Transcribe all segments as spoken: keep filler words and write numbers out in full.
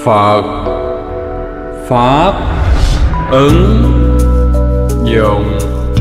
Phật Pháp ứng dụng.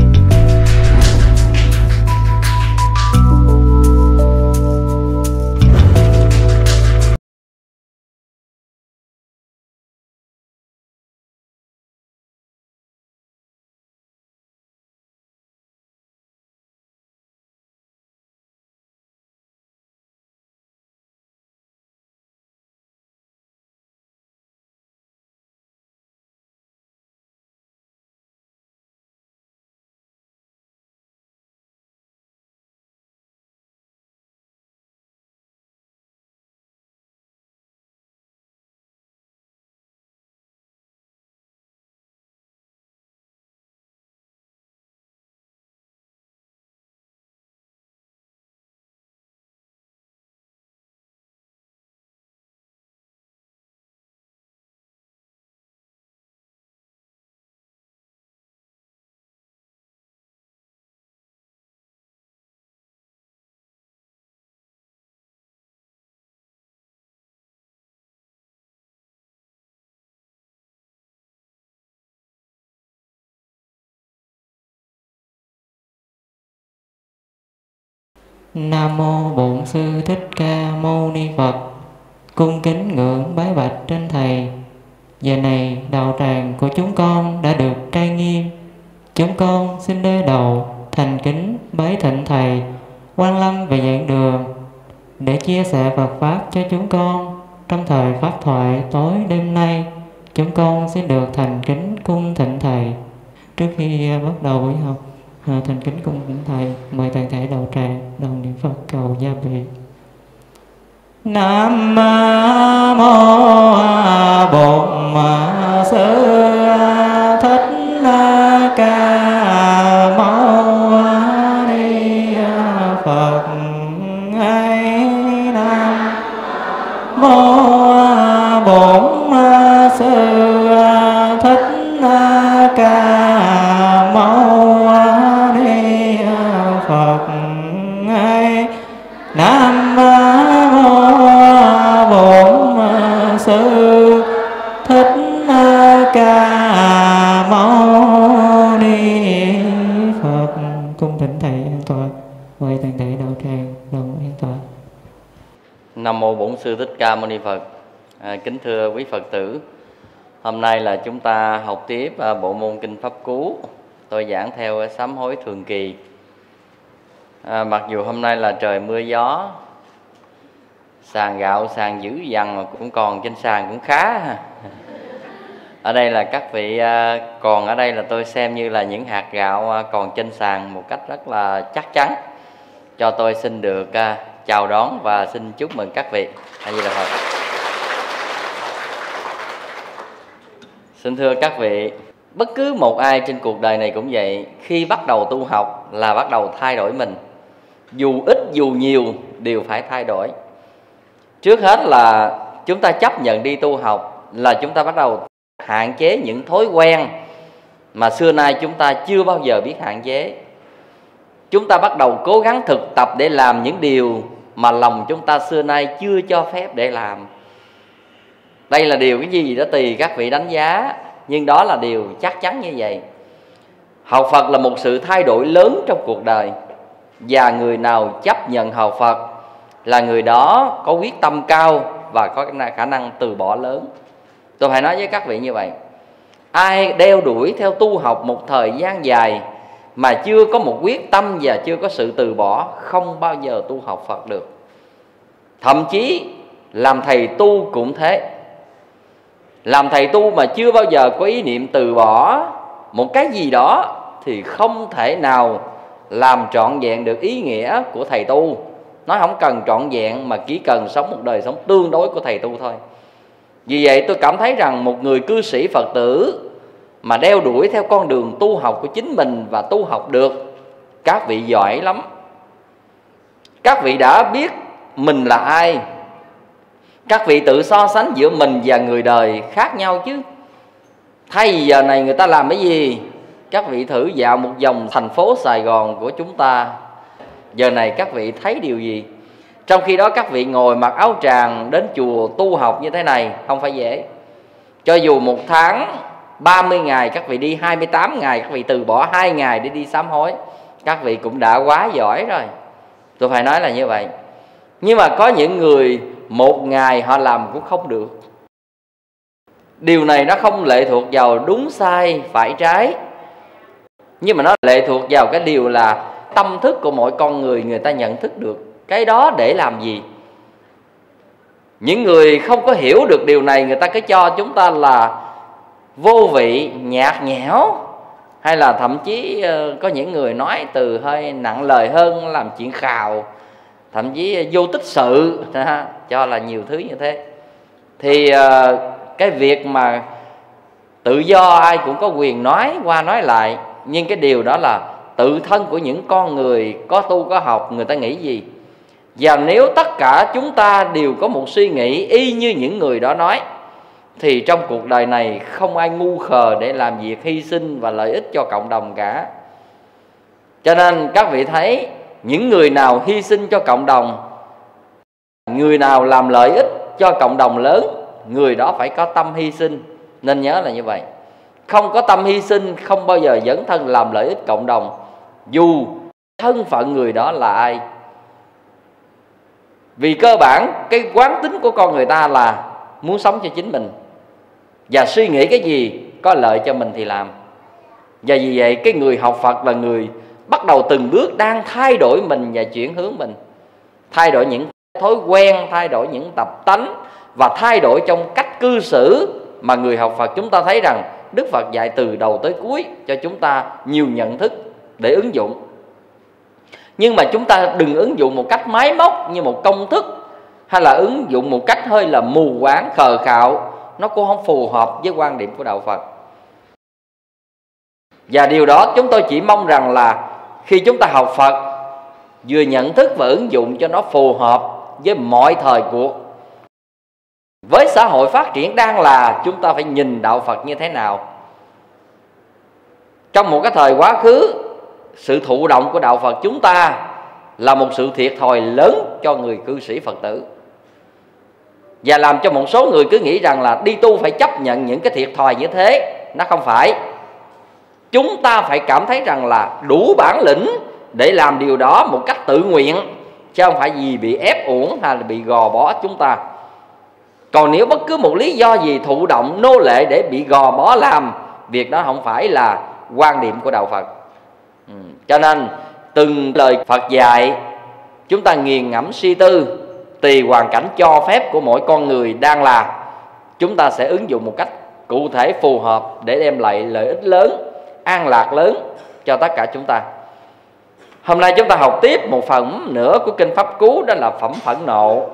Nam mô Bổn Sư Thích Ca Mâu Ni Phật. Cung kính ngưỡng bái bạch trên thầy. Giờ này đạo tràng của chúng con đã được trang nghiêm. Chúng con xin đế đầu thành kính bái thịnh thầy Quang Lâm về giảng đường để chia sẻ Phật pháp cho chúng con trong thời pháp thoại tối đêm nay. Chúng con xin được thành kính cung thịnh thầy. Trước khi bắt đầu buổi học, À, thành kính cung kính thầy, mời toàn thể đạo tràng đồng niệm Phật cầu gia bị. Nam mô Bổn Sư Thích Ca Mâu Ni Phật. Nam mô Bổn Sư Thích Ca Mâu Phật. Nam mô Bổn Sư Thích Ca Mâu Ni Phật. Cung thỉnh thầy an toàn, mời toàn thể đạo tràng đồng an toàn. Nam mô Bổn Sư Thích Ca Mâu Ni Phật. À, kính thưa quý Phật tử, hôm nay là chúng ta học tiếp à, bộ môn kinh Pháp Cú. Tôi giảng theo sám hối thường kỳ. À, mặc dù hôm nay là trời mưa gió, sàn gạo sàn dữ dằn mà cũng còn trên sàn cũng khá. Ở đây là các vị à, còn ở đây là tôi xem như là những hạt gạo à, còn trên sàn một cách rất là chắc chắn. Cho tôi xin được à, chào đón và xin chúc mừng các vị. A Di Đà Phật. Xin thưa các vị, bất cứ một ai trên cuộc đời này cũng vậy. Khi bắt đầu tu học là bắt đầu thay đổi mình. Dù ít dù nhiều đều phải thay đổi. Trước hết là chúng ta chấp nhận đi tu học là chúng ta bắt đầu hạn chế những thói quen mà xưa nay chúng ta chưa bao giờ biết hạn chế. Chúng ta bắt đầu cố gắng thực tập để làm những điều mà lòng chúng ta xưa nay chưa cho phép để làm. Đây là điều cái gì đó tùy các vị đánh giá, nhưng đó là điều chắc chắn như vậy. Học Phật là một sự thay đổi lớn trong cuộc đời. Và người nào chấp nhận học Phật là người đó có quyết tâm cao và có khả năng từ bỏ lớn. Tôi phải nói với các vị như vậy. Ai đeo đuổi theo tu học một thời gian dài mà chưa có một quyết tâm và chưa có sự từ bỏ, không bao giờ tu học Phật được. Thậm chí làm thầy tu cũng thế. Làm thầy tu mà chưa bao giờ có ý niệm từ bỏ một cái gì đó thì không thể nào làm trọn vẹn được ý nghĩa của thầy tu. Nói không cần trọn vẹn mà chỉ cần sống một đời sống tương đối của thầy tu thôi. Vì vậy tôi cảm thấy rằng một người cư sĩ Phật tử mà đeo đuổi theo con đường tu học của chính mình và tu học được, các vị giỏi lắm. Các vị đã biết mình là ai. Các vị tự so sánh giữa mình và người đời khác nhau chứ. Thay vì giờ này người ta làm cái gì, các vị thử dạo một vòng thành phố Sài Gòn của chúng ta. Giờ này các vị thấy điều gì? Trong khi đó các vị ngồi mặc áo tràng đến chùa tu học như thế này không phải dễ. Cho dù một tháng ba mươi ngày các vị đi hai mươi tám ngày, các vị từ bỏ hai ngày để đi sám hối, các vị cũng đã quá giỏi rồi. Tôi phải nói là như vậy. Nhưng mà có những người một ngày họ làm cũng không được. Điều này nó không lệ thuộc vào đúng sai, phải trái, nhưng mà nó lệ thuộc vào cái điều là tâm thức của mỗi con người, người ta nhận thức được cái đó để làm gì. Những người không có hiểu được điều này, người ta cứ cho chúng ta là vô vị, nhạt nhẽo, hay là thậm chí có những người nói từ hơi nặng lời hơn, làm chuyện khào, thậm chí vô tích sự, cho là nhiều thứ như thế. Thì cái việc mà tự do ai cũng có quyền nói qua nói lại, nhưng cái điều đó là tự thân của những con người có tu có học người ta nghĩ gì. Và nếu tất cả chúng ta đều có một suy nghĩ y như những người đó nói, thì trong cuộc đời này không ai ngu khờ để làm việc hy sinh và lợi ích cho cộng đồng cả. Cho nên các vị thấy, những người nào hy sinh cho cộng đồng, người nào làm lợi ích cho cộng đồng lớn, người đó phải có tâm hy sinh. Nên nhớ là như vậy. Không có tâm hy sinh không bao giờ dấn thân làm lợi ích cộng đồng, dù thân phận người đó là ai. Vì cơ bản cái quán tính của con người ta là muốn sống cho chính mình, và suy nghĩ cái gì có lợi cho mình thì làm. Và vì vậy cái người học Phật là người bắt đầu từng bước đang thay đổi mình và chuyển hướng mình, thay đổi những thói quen, thay đổi những tập tánh, và thay đổi trong cách cư xử. Mà người học Phật chúng ta thấy rằng Đức Phật dạy từ đầu tới cuối cho chúng ta nhiều nhận thức để ứng dụng. Nhưng mà chúng ta đừng ứng dụng một cách máy móc như một công thức, hay là ứng dụng một cách hơi là mù quáng, khờ khạo. Nó cũng không phù hợp với quan điểm của Đạo Phật. Và điều đó chúng tôi chỉ mong rằng là khi chúng ta học Phật, vừa nhận thức và ứng dụng cho nó phù hợp với mọi thời cuộc. Với xã hội phát triển đang là, chúng ta phải nhìn Đạo Phật như thế nào. Trong một cái thời quá khứ, sự thụ động của Đạo Phật chúng ta là một sự thiệt thòi lớn cho người cư sĩ Phật tử, và làm cho một số người cứ nghĩ rằng là đi tu phải chấp nhận những cái thiệt thòi như thế. Nó không phải. Chúng ta phải cảm thấy rằng là đủ bản lĩnh để làm điều đó một cách tự nguyện, chứ không phải vì bị ép uổng hay là bị gò bó chúng ta. Còn nếu bất cứ một lý do gì thụ động nô lệ để bị gò bó làm, việc đó không phải là quan điểm của Đạo Phật. ừ. Cho nên từng lời Phật dạy chúng ta nghiền ngẫm suy tư, tùy hoàn cảnh cho phép của mỗi con người đang là, chúng ta sẽ ứng dụng một cách cụ thể phù hợp để đem lại lợi ích lớn, an lạc lớn cho tất cả chúng ta. Hôm nay chúng ta học tiếp một phẩm nữa của Kinh Pháp Cú, đó là phẩm Phẫn Nộ.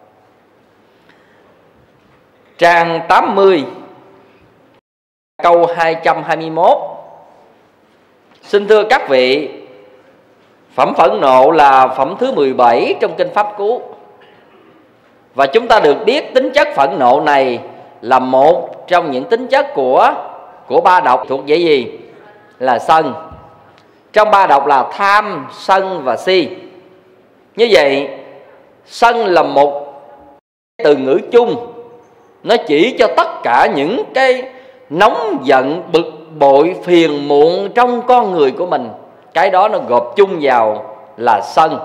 Trang tám mươi, câu hai trăm hai mươi mốt. Xin thưa các vị, phẩm Phẫn Nộ là phẩm thứ mười bảy trong Kinh Pháp Cú. Và chúng ta được biết tính chất phẫn nộ này là một trong những tính chất của của ba độc thuộc về gì? Là sân. Trong ba độc là tham, sân và si. Như vậy, sân là một từ ngữ chung, nó chỉ cho tất cả những cái nóng giận, bực bội, phiền muộn trong con người của mình. Cái đó nó gộp chung vào là sân.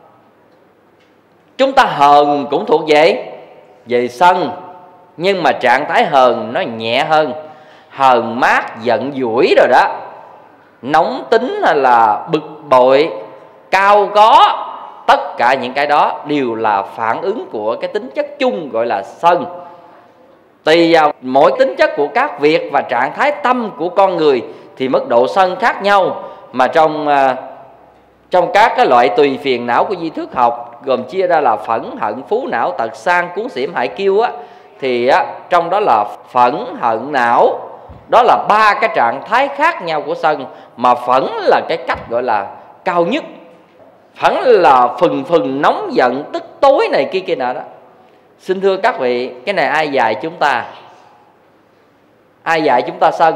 Chúng ta hờn cũng thuộc về về sân, nhưng mà trạng thái hờn nó nhẹ hơn. Hờn mát, giận dỗi rồi đó, nóng tính hay là bực bội, cao có, tất cả những cái đó đều là phản ứng của cái tính chất chung gọi là sân. Tùy vào mỗi tính chất của các việc và trạng thái tâm của con người thì mức độ sân khác nhau. Mà trong trong các cái loại tùy phiền não của di thức học gồm chia ra là phẫn, hận, phú não, tật, sang, cuốn, xỉm, hại, kiêu á, thì á, trong đó là phẫn, hận, não. Đó là ba cái trạng thái khác nhau của sân, mà phẫn là cái cách gọi là cao nhất. Phẫn là phừng phừng nóng giận, tức tối này kia kia nọ đó. Xin thưa các vị, cái này ai dạy chúng ta? Ai dạy chúng ta sân?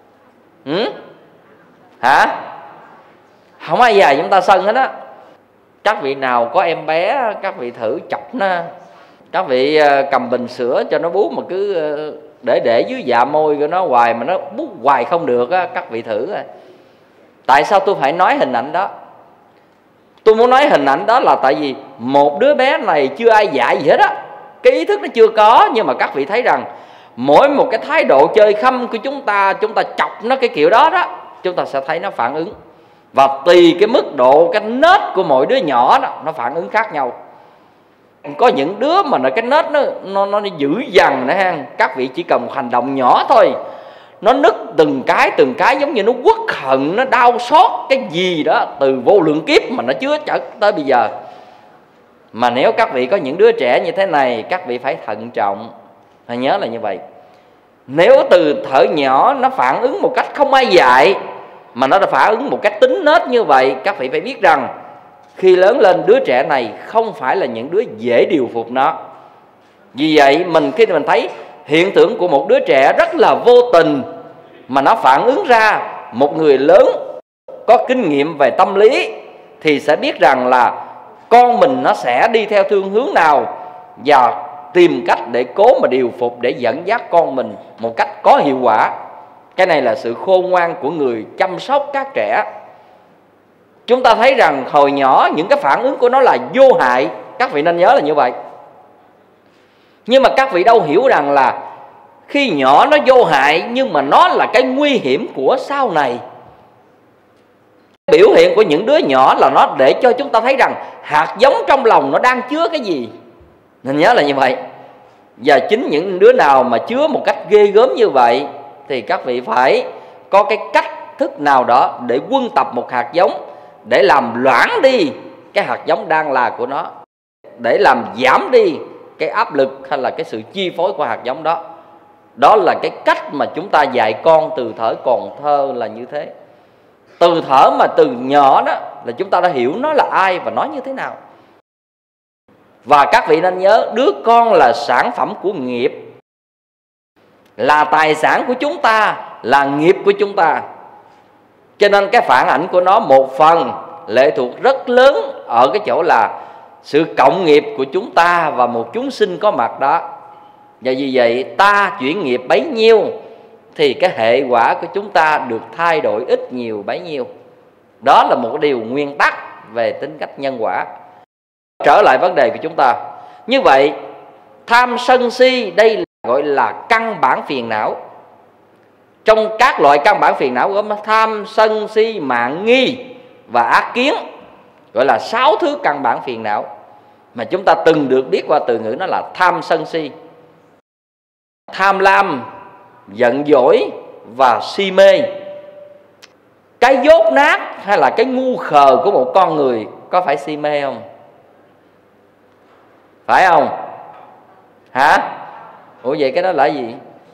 Ừ? Hả? Không ai dạy chúng ta sân hết á. Các vị nào có em bé, các vị thử chọc nó. Các vị cầm bình sữa cho nó bú mà cứ để để dưới dạ môi của nó hoài mà nó bú hoài không được á, các vị thử. Tại sao tôi phải nói hình ảnh đó? Tôi muốn nói hình ảnh đó là tại vì một đứa bé này chưa ai dạy gì hết á, cái ý thức nó chưa có. Nhưng mà các vị thấy rằng mỗi một cái thái độ chơi khăm của chúng ta, chúng ta chọc nó cái kiểu đó đó, chúng ta sẽ thấy nó phản ứng. Và tùy cái mức độ, cái nết của mỗi đứa nhỏ đó, nó phản ứng khác nhau. Có những đứa mà nó cái nết nó nó, nó dữ dằn nữa ha. Các vị chỉ cần một hành động nhỏ thôi, nó nứt từng cái từng cái giống như nó uất hận, nó đau xót cái gì đó từ vô lượng kiếp mà nó chưa chở tới bây giờ. Mà nếu các vị có những đứa trẻ như thế này, các vị phải thận trọng. Phải nhớ là như vậy. Nếu từ thở nhỏ nó phản ứng một cách không ai dạy, mà nó đã phản ứng một cách tính nết như vậy, các vị phải biết rằng khi lớn lên đứa trẻ này không phải là những đứa dễ điều phục nó. Vì vậy mình khi mình thấy hiện tượng của một đứa trẻ rất là vô tình mà nó phản ứng ra, một người lớn có kinh nghiệm về tâm lý thì sẽ biết rằng là con mình nó sẽ đi theo thương hướng nào, và tìm cách để cố mà điều phục, để dẫn dắt con mình một cách có hiệu quả. Cái này là sự khôn ngoan của người chăm sóc các trẻ. Chúng ta thấy rằng hồi nhỏ những cái phản ứng của nó là vô hại, các vị nên nhớ là như vậy. Nhưng mà các vị đâu hiểu rằng là khi nhỏ nó vô hại, nhưng mà nó là cái nguy hiểm của sau này. Biểu hiện của những đứa nhỏ là nó để cho chúng ta thấy rằng hạt giống trong lòng nó đang chứa cái gì. Nên nhớ là như vậy. Và chính những đứa nào mà chứa một cách ghê gớm như vậy thì các vị phải có cái cách thức nào đó để quân tập một hạt giống, để làm loãng đi cái hạt giống đang là của nó, để làm giảm đi cái áp lực hay là cái sự chi phối của hạt giống đó. Đó là cái cách mà chúng ta dạy con từ thuở còn thơ là như thế. Từ thuở mà từ nhỏ đó là chúng ta đã hiểu nó là ai và nói như thế nào. Và các vị nên nhớ, đứa con là sản phẩm của nghiệp, là tài sản của chúng ta, là nghiệp của chúng ta. Cho nên cái phản ảnh của nó một phần lệ thuộc rất lớn ở cái chỗ là sự cộng nghiệp của chúng ta và một chúng sinh có mặt đó. Và vì vậy ta chuyển nghiệp bấy nhiêu thì cái hệ quả của chúng ta được thay đổi ít nhiều bấy nhiêu. Đó là một điều nguyên tắc về tính cách nhân quả. Trở lại vấn đề của chúng ta. Như vậy tham sân si đây là gọi là căn bản phiền não. Trong các loại căn bản phiền não gồm tham sân si mạn nghi và ác kiến, gọi là sáu thứ căn bản phiền não mà chúng ta từng được biết qua từ ngữ, nó là tham sân si. Tham lam, giận dỗi và si mê. Cái dốt nát hay là cái ngu khờ của một con người có phải si mê không? Phải không? Hả? Ủa vậy cái đó là gì?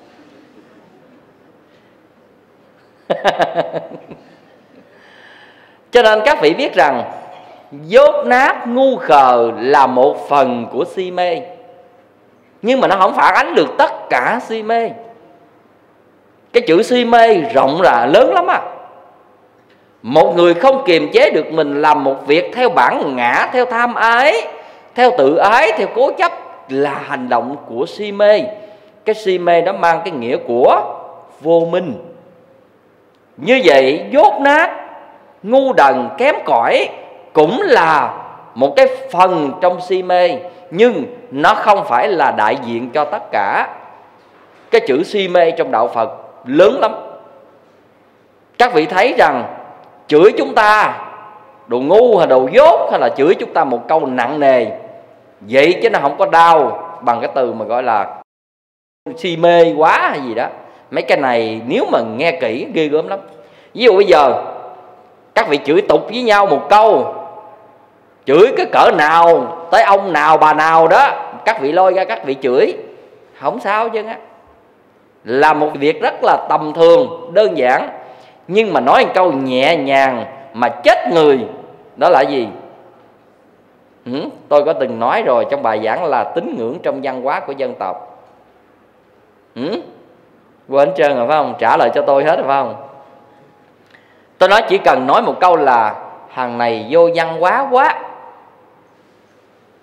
Cho nên các vị biết rằng dốt nát, ngu khờ là một phần của si mê, nhưng mà nó không phản ánh được tất cả si mê. Cái chữ si mê rộng là lớn lắm á. Một người không kiềm chế được mình làm một việc theo bản ngã, theo tham ái, theo tự ái, theo cố chấp là hành động của si mê. Cái si mê đó mang cái nghĩa của vô minh. Như vậy dốt nát, ngu đần, kém cỏi cũng là một cái phần trong si mê, nhưng nó không phải là đại diện cho tất cả. Cái chữ si mê trong đạo Phật lớn lắm. Các vị thấy rằng chửi chúng ta đồ ngu hay đồ dốt, hay là chửi chúng ta một câu nặng nề vậy chứ nó không có đau bằng cái từ mà gọi là si mê quá hay gì đó. Mấy cái này nếu mà nghe kỹ ghê gớm lắm. Ví dụ bây giờ các vị chửi tục với nhau một câu, chửi cái cỡ nào, tới ông nào bà nào đó, các vị lôi ra các vị chửi, không sao chứ á. Là một việc rất là tầm thường, đơn giản, nhưng mà nói một câu nhẹ nhàng mà chết người, đó là gì? Ừ, tôi có từng nói rồi trong bài giảng là tín ngưỡng trong văn hóa của dân tộc. Ừ, quên hết trơn rồi phải không? Trả lời cho tôi hết rồi phải không? Tôi nói chỉ cần nói một câu là thằng này vô văn hóa quá,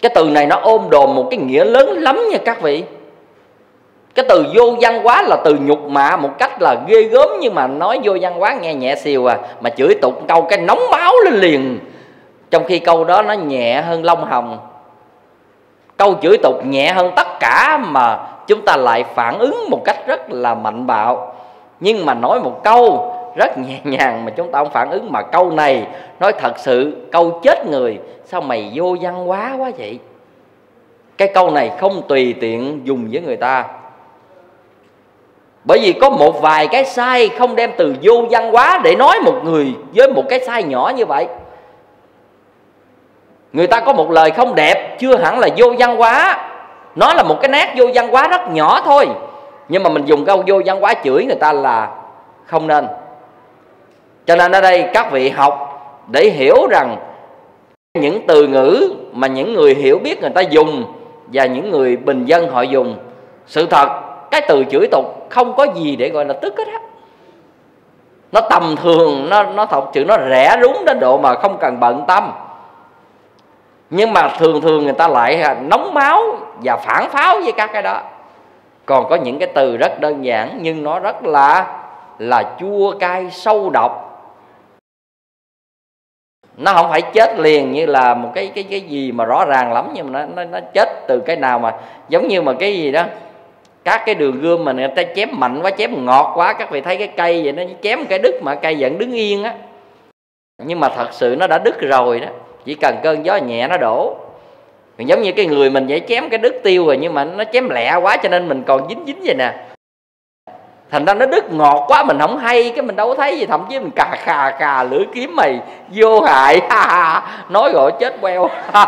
Cái từ này nó ôm đồm một cái nghĩa lớn lắm nha các vị. Cái từ vô văn hóa là từ nhục mạ một cách là ghê gớm, nhưng mà nói vô văn hóa nghe nhẹ xìu à, mà chửi tục câu cái nóng máu lên liền. Trong khi câu đó nó nhẹ hơn lông hồng. Câu chửi tục nhẹ hơn tất cả mà chúng ta lại phản ứng một cách rất là mạnh bạo. Nhưng mà nói một câu rất nhẹ nhàng mà chúng ta không phản ứng. Mà câu này nói thật sự câu chết người. Sao mày vô văn hóa quá vậy? Cái câu này không tùy tiện dùng với người ta. Bởi vì có một vài cái sai không đem từ vô văn hóa để nói một người với một cái sai nhỏ như vậy. Người ta có một lời không đẹp chưa hẳn là vô văn hóa. Nó là một cái nét vô văn hóa rất nhỏ thôi, nhưng mà mình dùng câu vô văn hóa chửi người ta là không nên. Cho nên ở đây các vị học để hiểu rằng những từ ngữ mà những người hiểu biết người ta dùng và những người bình dân họ dùng, sự thật cái từ chửi tục không có gì để gọi là tức hết á. Nó tầm thường, nó nó thật sự nó rẻ rúng đến độ mà không cần bận tâm. Nhưng mà thường thường người ta lại nóng máu và phản pháo với các cái đó. Còn có những cái từ rất đơn giản nhưng nó rất là là chua cay sâu độc. Nó không phải chết liền như là một cái cái cái gì mà rõ ràng lắm, nhưng mà nó nó, nó chết từ cái nào mà giống như mà cái gì đó, các cái đường gươm mà người ta chém mạnh quá, chém ngọt quá, các vị thấy cái cây vậy nó chém cái đứt mà cây vẫn đứng yên á. Nhưng mà thật sự nó đã đứt rồi đó, chỉ cần cơn gió nhẹ nó đổ. Giống như cái người mình dễ chém cái đứt tiêu rồi, nhưng mà nó chém lẹ quá cho nên mình còn dính dính vậy nè. Thành ra nó đứt ngọt quá mình không hay, cái mình đâu có thấy gì, thậm chí mình cà cà cà lưỡi kiếm mày vô hại, nói gọi chết queo,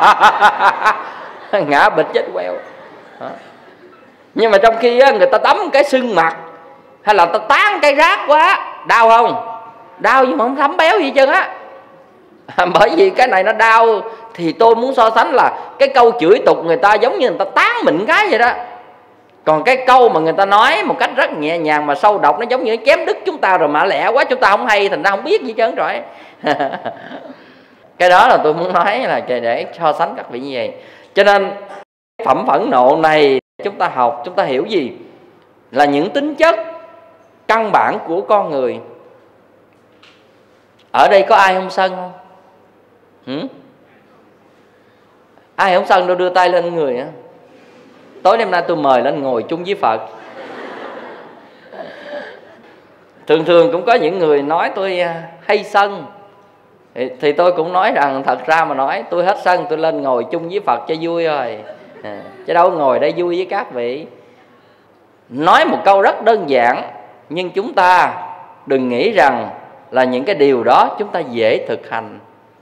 ngã bịch chết queo. Nhưng mà trong khi người ta tắm cái sưng mặt hay là ta tán cái rác quá, đau không? Đau nhưng mà không thấm béo gì trơn á. Bởi vì cái này nó đau. Thì tôi muốn so sánh là cái câu chửi tục người ta giống như người ta tán mình cái vậy đó. Còn cái câu mà người ta nói một cách rất nhẹ nhàng mà sâu độc, nó giống như chém đứt chúng ta rồi mà lẹ quá chúng ta không hay, thành ra không biết gì trơn rồi. Cái đó là tôi muốn nói là để so sánh các vị như vậy. Cho nên phẩm phẫn nộ này chúng ta học, chúng ta hiểu gì? Là những tính chất căn bản của con người. Ở đây có ai không sân không? Hử? Ai không sân đâu đưa tay lên người á. Tối đêm nay tôi mời lên ngồi chung với Phật. Thường thường cũng có những người nói tôi hay sân, thì, thì tôi cũng nói rằng thật ra mà nói tôi hết sân tôi lên ngồi chung với Phật cho vui rồi, à, chứ đâu ngồi đây vui với các vị. Nói một câu rất đơn giản, nhưng chúng ta đừng nghĩ rằng là những cái điều đó chúng ta dễ thực hành.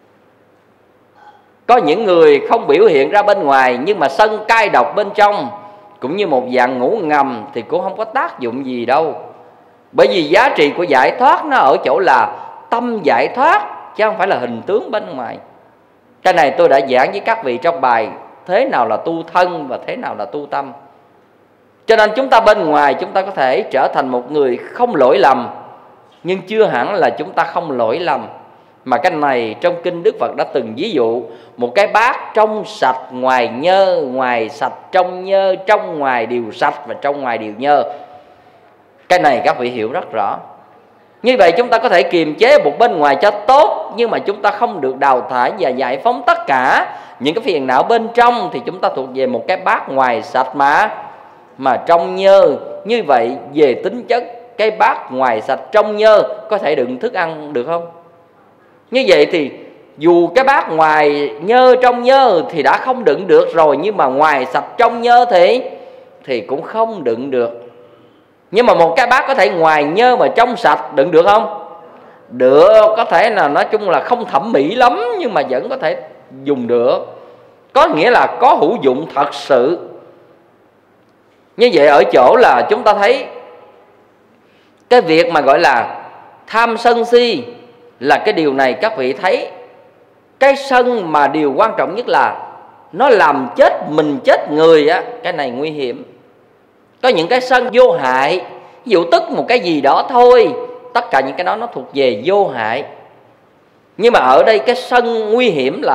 Có những người không biểu hiện ra bên ngoài nhưng mà sân cay độc bên trong, cũng như một dạng ngủ ngầm, thì cũng không có tác dụng gì đâu. Bởi vì giá trị của giải thoát nó ở chỗ là tâm giải thoát, chứ không phải là hình tướng bên ngoài. Cái này tôi đã giảng với các vị trong bài thế nào là tu thân và thế nào là tu tâm. Cho nên chúng ta bên ngoài chúng ta có thể trở thành một người không lỗi lầm, nhưng chưa hẳn là chúng ta không lỗi lầm. Mà cái này trong kinh Đức Phật đã từng ví dụ một cái bát trong sạch ngoài nhơ, ngoài sạch trong nhơ, trong ngoài đều sạch và trong ngoài đều nhơ. Cái này các vị hiểu rất rõ. Như vậy chúng ta có thể kiềm chế một bên ngoài cho tốt, nhưng mà chúng ta không được đào thải và giải phóng tất cả những cái phiền não bên trong, thì chúng ta thuộc về một cái bát ngoài sạch mà mà trong nhơ. Như vậy về tính chất cái bát ngoài sạch trong nhơ có thể đựng thức ăn được không? Như vậy thì dù cái bát ngoài nhơ trong nhơ thì đã không đựng được rồi, nhưng mà ngoài sạch trong nhơ thì thì cũng không đựng được. Nhưng mà một cái bát có thể ngoài nhơ mà trong sạch đựng được không? Được, có thể là nói chung là không thẩm mỹ lắm nhưng mà vẫn có thể dùng được. Có nghĩa là có hữu dụng thật sự. Như vậy ở chỗ là chúng ta thấy cái việc mà gọi là tham sân si là cái điều này các vị thấy. Cái sân mà điều quan trọng nhất là nó làm chết mình chết người á, cái này nguy hiểm. Có những cái sân vô hại, ví dụ tức một cái gì đó thôi, tất cả những cái đó nó thuộc về vô hại. Nhưng mà ở đây cái sân nguy hiểm là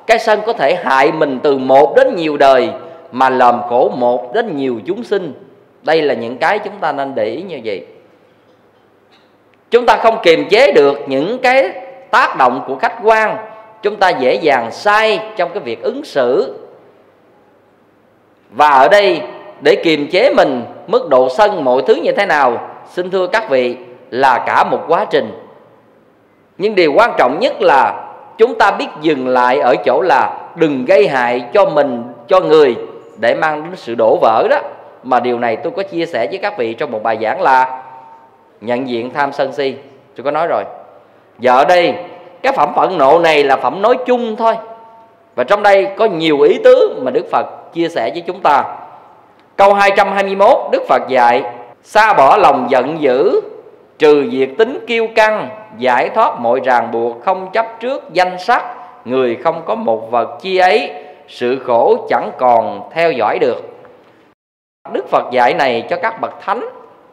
cái sân có thể hại mình từ một đến nhiều đời, mà làm khổ một đến nhiều chúng sinh. Đây là những cái chúng ta nên để ý như vậy. Chúng ta không kiềm chế được những cái tác động của khách quan, chúng ta dễ dàng sai trong cái việc ứng xử. Và ở đây để kiềm chế mình mức độ sân mọi thứ như thế nào, xin thưa các vị, là cả một quá trình. Nhưng điều quan trọng nhất là chúng ta biết dừng lại ở chỗ là đừng gây hại cho mình, cho người, để mang đến sự đổ vỡ đó. Mà điều này tôi có chia sẻ với các vị trong một bài giảng là nhận diện tham sân si, tôi có nói rồi. Giờ ở đây cái phẩm phẫn nộ này là phẩm nói chung thôi, và trong đây có nhiều ý tứ mà Đức Phật chia sẻ với chúng ta. Câu hai trăm hai mươi mốt, Đức Phật dạy: xa bỏ lòng giận dữ, trừ diệt tính kiêu căng, giải thoát mọi ràng buộc, không chấp trước danh sắc, người không có một vật chi ấy, sự khổ chẳng còn theo dõi được. Đức Phật dạy này cho các bậc thánh.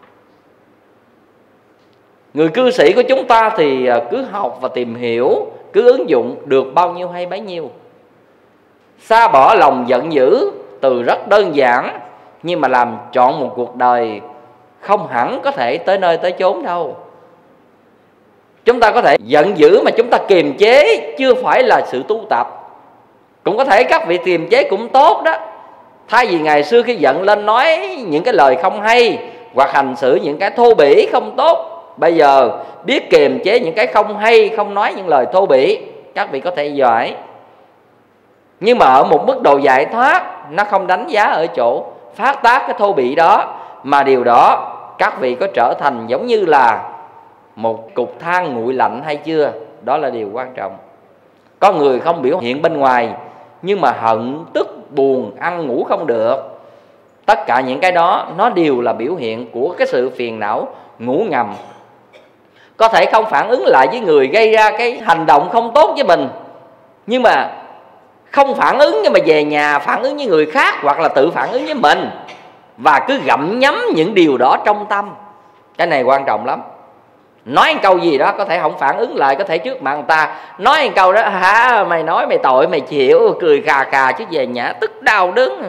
Người cư sĩ của chúng ta thì cứ học và tìm hiểu, cứ ứng dụng, được bao nhiêu hay bấy nhiêu. Xa bỏ lòng giận dữ, từ rất đơn giản, nhưng mà làm trọn một cuộc đời không hẳn có thể tới nơi tới chốn đâu. Chúng ta có thể giận dữ mà chúng ta kiềm chế, chưa phải là sự tu tập. Cũng có thể các vị kiềm chế cũng tốt đó. Thay vì ngày xưa khi giận lên nói những cái lời không hay, hoặc hành xử những cái thô bỉ không tốt, bây giờ biết kiềm chế những cái không hay, không nói những lời thô bỉ, các vị có thể giỏi. Nhưng mà ở một mức độ giải thoát, nó không đánh giá ở chỗ phát tác cái thô bỉ đó, mà điều đó các vị có trở thành giống như là một cục than nguội lạnh hay chưa? Đó là điều quan trọng. Có người không biểu hiện bên ngoài, nhưng mà hận, tức, buồn, ăn ngủ không được. Tất cả những cái đó nó đều là biểu hiện của cái sự phiền não ngủ ngầm. Có thể không phản ứng lại với người gây ra cái hành động không tốt với mình, nhưng mà không phản ứng, nhưng mà về nhà phản ứng với người khác, hoặc là tự phản ứng với mình, và cứ gặm nhấm những điều đó trong tâm. Cái này quan trọng lắm. Nói một câu gì đó có thể không phản ứng lại, có thể trước mặt người ta nói một câu đó: hả, mày nói mày tội mày chịu, cười khà khà, chứ về nhà tức đau đớn.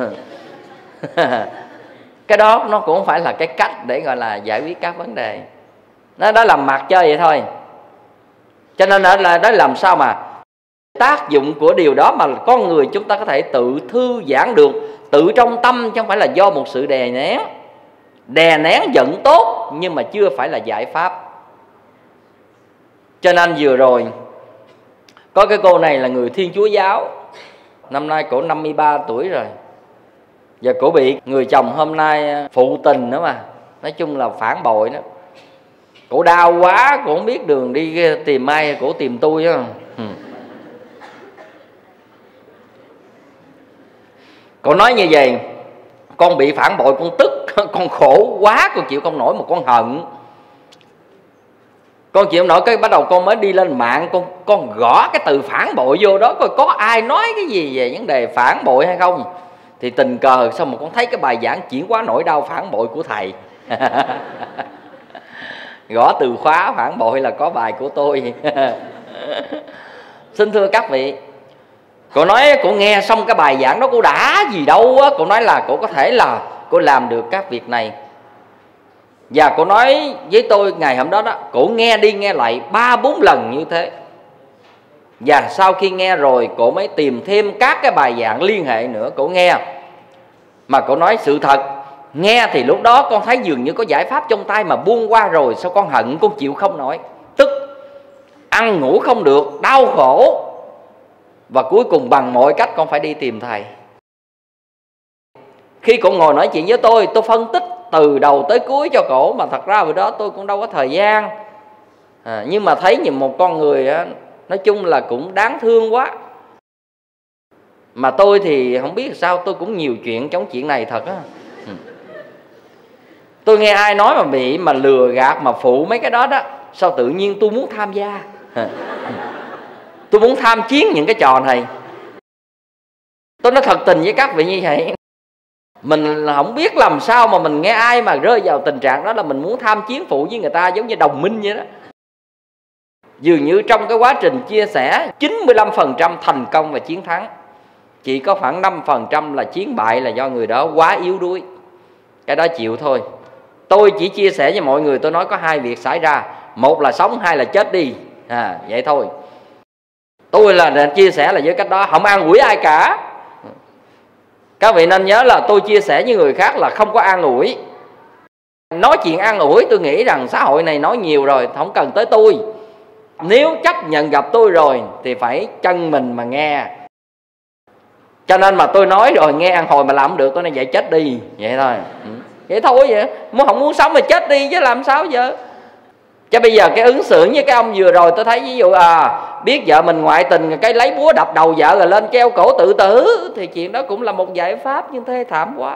Cái đó nó cũng không phải là cái cách để gọi là giải quyết các vấn đề. Nó đó làm mặt chơi vậy thôi. Cho nên là đó, làm sao mà tác dụng của điều đó mà con người chúng ta có thể tự thư giãn được, tự trong tâm, chứ không phải là do một sự đè nén. Đè nén giận tốt, nhưng mà chưa phải là giải pháp. Cho nên vừa rồi có cái cô này là người Thiên Chúa giáo, năm nay cổ năm mươi ba tuổi rồi, và cổ bị người chồng hôm nay phụ tình nữa mà. Nói chung là phản bội đó. Cổ đau quá, cổ không biết đường đi tìm ai, cổ tìm tôi đó. Ừ. Cổ nói như vậy: con bị phản bội, con tức, con khổ quá, con chịu không nổi, mà con hận. Con chịu không nổi, cái bắt đầu con mới đi lên mạng, con con gõ cái từ phản bội vô đó, coi có ai nói cái gì về vấn đề phản bội hay không. Thì tình cờ xong mà con thấy cái bài giảng chuyển hóa nỗi đau phản bội của thầy. Gõ từ khóa phản bội là có bài của tôi. Xin thưa các vị, cô nói cô nghe xong cái bài giảng đó cô đã gì đâu á. Cô nói là cô có thể là cô làm được các việc này. Và cô nói với tôi ngày hôm đó đó, cô nghe đi nghe lại ba bốn lần như thế. Và sau khi nghe rồi, cô mới tìm thêm các cái bài giảng liên hệ nữa cô nghe. Mà cô nói sự thật, nghe thì lúc đó con thấy dường như có giải pháp trong tay, mà buông qua rồi sao con hận, con chịu không nổi, tức, ăn ngủ không được, đau khổ. Và cuối cùng bằng mọi cách con phải đi tìm thầy. Khi cổ ngồi nói chuyện với tôi, tôi phân tích từ đầu tới cuối cho cổ, mà thật ra hồi đó tôi cũng đâu có thời gian. à, Nhưng mà thấy như một con người á, nói chung là cũng đáng thương quá. Mà tôi thì không biết sao, tôi cũng nhiều chuyện trong chuyện này thật á. ừ. Tôi nghe ai nói mà bị mà lừa gạt, mà phụ mấy cái đó đó, sao tự nhiên tôi muốn tham gia. à. Tôi muốn tham chiến những cái trò này. Tôi nói thật tình với các vị như vậy. Mình không biết làm sao mà mình nghe ai mà rơi vào tình trạng đó là mình muốn tham chiến phụ với người ta, giống như đồng minh vậy đó. Dường như trong cái quá trình chia sẻ, chín mươi lăm phần trăm thành công và chiến thắng, chỉ có khoảng năm phần trăm là chiến bại, là do người đó quá yếu đuối. Cái đó chịu thôi. Tôi chỉ chia sẻ với mọi người, tôi nói có hai việc xảy ra, một là sống, hai là chết đi, à, vậy thôi. Tôi là chia sẻ là với cách đó, không an ủi ai cả. Các vị nên nhớ là tôi chia sẻ với người khác là không có an ủi. Nói chuyện an ủi tôi nghĩ rằng xã hội này nói nhiều rồi, không cần tới tôi. Nếu chấp nhận gặp tôi rồi thì phải chân mình mà nghe. Cho nên mà tôi nói rồi nghe ăn hồi mà làm không được, tôi nói vậy chết đi, vậy thôi. Ừ. Vậy thôi vậy, muốn không muốn sống thì chết đi chứ làm sao giờ. Chứ bây giờ cái ứng xử như cái ông vừa rồi, tôi thấy ví dụ à, biết vợ mình ngoại tình, cái lấy búa đập đầu vợ rồi lên treo cổ tự tử, thì chuyện đó cũng là một giải pháp, nhưng thê thảm quá.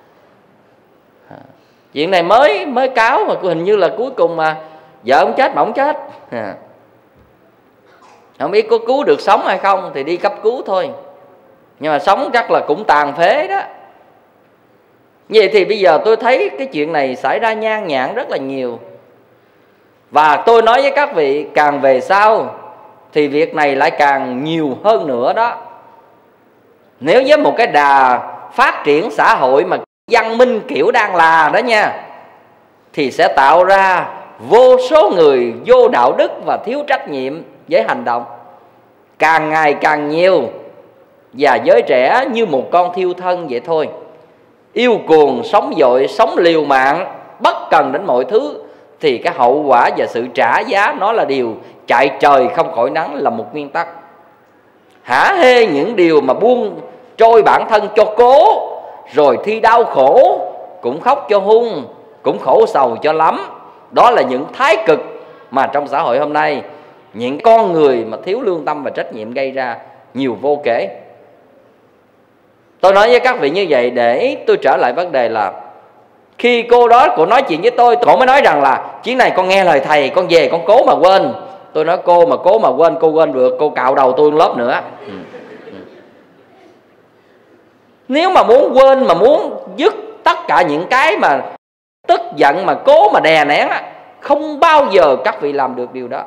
À, chuyện này mới mới cáo mà hình như là cuối cùng mà vợ ông chết mà ông chết. À, không biết có cứu được sống hay không thì đi cấp cứu thôi, nhưng mà sống chắc là cũng tàn phế đó. Vậy thì bây giờ tôi thấy cái chuyện này xảy ra nhan nhản rất là nhiều. Và tôi nói với các vị, càng về sau thì việc này lại càng nhiều hơn nữa đó. Nếu với một cái đà phát triển xã hội mà văn minh kiểu đang là đó nha, thì sẽ tạo ra vô số người vô đạo đức và thiếu trách nhiệm với hành động càng ngày càng nhiều. Và giới trẻ như một con thiêu thân vậy thôi, yêu cuồng, sống vội, sống liều mạng, bất cần đến mọi thứ, thì cái hậu quả và sự trả giá nó là điều chạy trời không khỏi nắng, là một nguyên tắc. Hả hê những điều mà buông trôi bản thân cho cố, rồi thi đau khổ cũng khóc cho hung, cũng khổ sầu cho lắm. Đó là những thái cực mà trong xã hội hôm nay những con người mà thiếu lương tâm và trách nhiệm gây ra nhiều vô kể. Tôi nói với các vị như vậy để tôi trở lại vấn đề là khi cô đó cô nói chuyện với tôi, cô mới nói rằng là chuyến này con nghe lời thầy, con về con cố mà quên. Tôi nói cô mà cố mà quên, cô quên được cô cạo đầu tôi lớp nữa. Ừ. Ừ. Nếu mà muốn quên, mà muốn dứt tất cả những cái mà tức giận mà cố mà đè nén, không bao giờ các vị làm được điều đó.